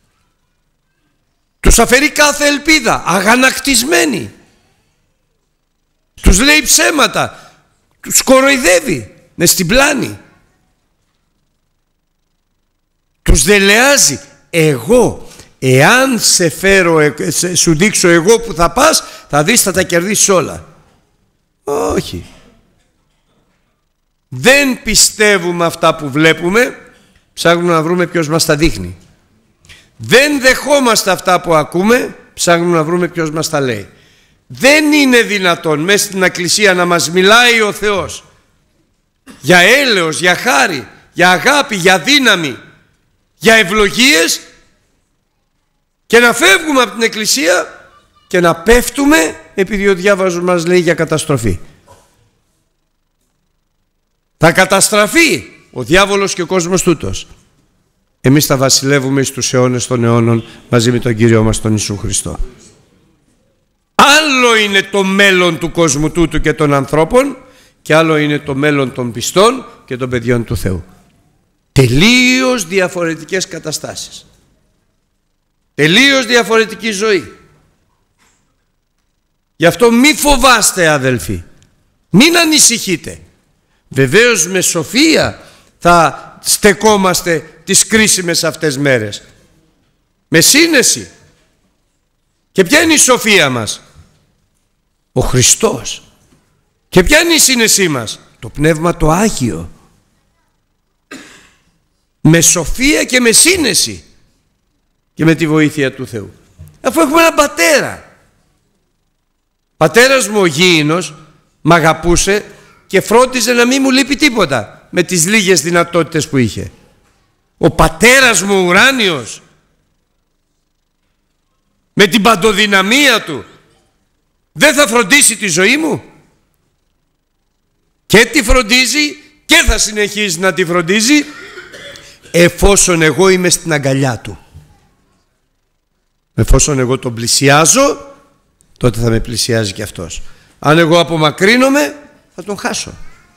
Τους αφαιρεί κάθε ελπίδα, αγανακτισμένοι. Τους λέει ψέματα, τους κοροϊδεύει μες στην πλάνη. Τους δελεάζει. Εγώ, εάν σε φέρω, σου δείξω εγώ που θα πας, θα δεις, θα τα κερδίσεις όλα. Όχι. Δεν πιστεύουμε αυτά που βλέπουμε, ψάχνουμε να βρούμε ποιος μας τα δείχνει. Δεν δεχόμαστε αυτά που ακούμε, ψάχνουμε να βρούμε ποιος μας τα λέει. Δεν είναι δυνατόν μέσα στην εκκλησία να μας μιλάει ο Θεός για έλεος, για χάρη, για αγάπη, για δύναμη, για ευλογίες και να φεύγουμε από την εκκλησία και να πέφτουμε επειδή ο διάβολος μας λέει για καταστροφή. Θα καταστραφεί ο διάβολος και ο κόσμος τούτος. Εμείς θα βασιλεύουμε στους αιώνες των αιώνων μαζί με τον Κύριό μας τον Ιησού Χριστό. Άλλο είναι το μέλλον του κόσμου τούτου και των ανθρώπων και άλλο είναι το μέλλον των πιστών και των παιδιών του Θεού. Τελείως διαφορετικές καταστάσεις. Τελείως διαφορετική ζωή. Γι' αυτό μη φοβάστε, αδελφοί. Μην ανησυχείτε. Βεβαίως με σοφία θα στεκόμαστε τις κρίσιμες αυτές μέρες. Με σύνεση. Και ποια είναι η σοφία μας? Ο Χριστός. Και ποια είναι η σύνεσή μας? Το Πνεύμα το Άγιο. Με σοφία και με σύνεση και με τη βοήθεια του Θεού. Αφού έχουμε έναν πατέρα. Πατέρας μου ο γήινος μ' αγαπούσε και φρόντιζε να μην μου λείπει τίποτα με τις λίγες δυνατότητες που είχε. Ο πατέρας μου ουράνιος με την παντοδυναμία του δεν θα φροντίσει τη ζωή μου? Και τη φροντίζει και θα συνεχίσει να τη φροντίζει εφόσον εγώ είμαι στην αγκαλιά του. Εφόσον εγώ τον πλησιάζω, τότε θα με πλησιάζει και αυτός. Αν εγώ απομακρύνομαι, θα τον χάσω.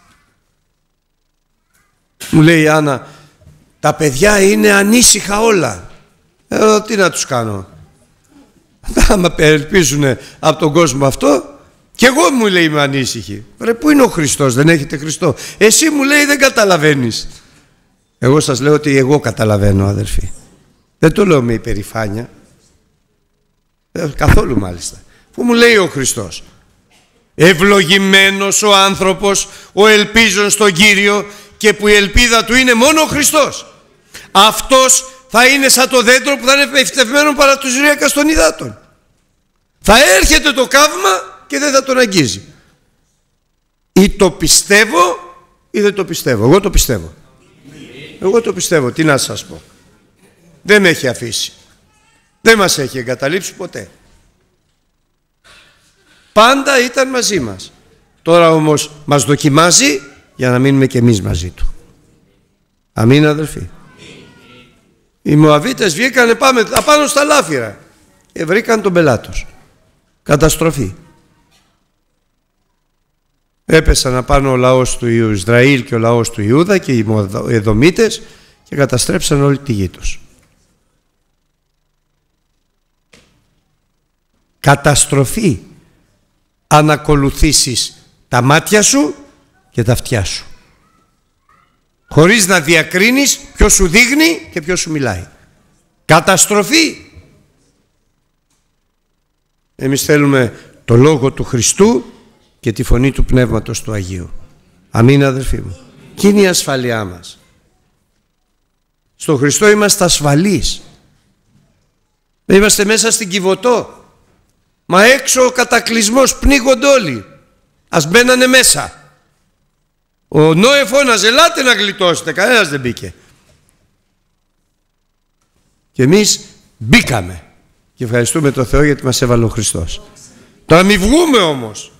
Μου λέει η Άννα, τα παιδιά είναι ανήσυχα όλα. Ε, τι να τους κάνω? Άμα ελπίζουν από τον κόσμο αυτό, και εγώ, μου λέει, είμαι ανήσυχη. Ρε, πού είναι ο Χριστός? Δεν έχετε Χριστό? Εσύ, μου λέει, δεν καταλαβαίνεις. Εγώ σας λέω ότι εγώ καταλαβαίνω, αδελφοί. Δεν το λέω με υπερηφάνεια. Ε, καθόλου μάλιστα. Που μου λέει ο Χριστός, ευλογημένος ο άνθρωπος, ο ελπίζων στον Κύριο, και που η ελπίδα του είναι μόνο ο Χριστός. Αυτός θα είναι σαν το δέντρο που θα είναι πεφτευμένο παρά τους ρύακας των υδάτων. Θα έρχεται το καύμα και δεν θα τον αγγίζει. Ή το πιστεύω ή δεν το πιστεύω. Εγώ το πιστεύω. Εγώ το πιστεύω. Τι να σας πω? Δεν με έχει αφήσει. Δεν μας έχει εγκαταλείψει ποτέ. Πάντα ήταν μαζί μας. Τώρα όμως μας δοκιμάζει για να μείνουμε και εμείς μαζί του. Αμήν, αδελφοί. Οι Μωαβίτες βγήκανε πάμε, απάνω στα λάφυρα και βρήκαν τον πελάτος. Καταστροφή. Έπεσαν απάνω ο λαός του Ισραήλ και ο λαός του Ιούδα και οι Εδωμίτες και καταστρέψαν όλη τη γη τους. Καταστροφή αν ακολουθήσεις τα μάτια σου και τα αυτιά σου, χωρίς να διακρίνεις ποιος σου δείχνει και ποιος σου μιλάει. Καταστροφή. Εμείς θέλουμε το Λόγο του Χριστού και τη φωνή του Πνεύματος του Αγίου. Αμήν, αδελφοί μου. Και είναι η ασφαλειά μας. Στον Χριστό είμαστε ασφαλείς. Δεν είμαστε μέσα στην Κιβωτό. Μα έξω ο κατακλυσμός, πνίγονται όλοι. Ας μπαίνανε μέσα. Ο Νόε φώναζε, ελάτε να γλιτώσετε. Κανένας δεν μπήκε. Και εμείς μπήκαμε. Και ευχαριστούμε τον Θεό γιατί μας έβαλε ο Χριστός. Τώρα μη βγούμε όμως.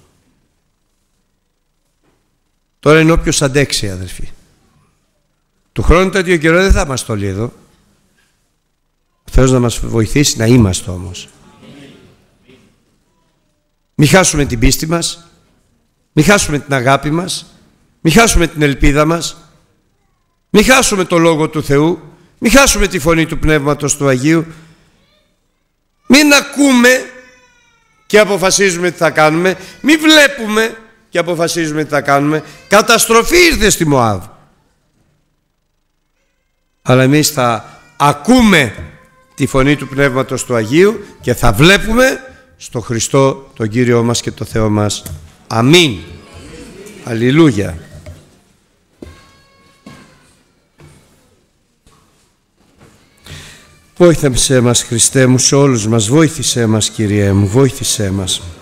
Τώρα είναι όποιος αντέξει, αδελφοί. Του χρόνου τέτοιο καιρό δεν θα είμαστε όλοι εδώ. Ο Θεός να μας βοηθήσει να είμαστε όμως. Μη χάσουμε την πίστη μας, μη χάσουμε την αγάπη μας, μη χάσουμε την ελπίδα μας, μη χάσουμε το Λόγο του Θεού, μη χάσουμε τη φωνή του Πνεύματος του Αγίου. Μην ακούμε και αποφασίζουμε τι θα κάνουμε, μη βλέπουμε και αποφασίζουμε τι θα κάνουμε. Καταστροφή ήρθε στη Μωάβ. Αλλά εμείς θα ακούμε τη φωνή του Πνεύματος του Αγίου και θα βλέπουμε στο Χριστό τον Κύριο μας και το Θεό μας. Αμήν. Αλληλούια. Βόηθεψέ μας, Χριστέ μου, σε όλους μας, βοήθησέ μας, Κυριέ μου, βοήθησέ μας.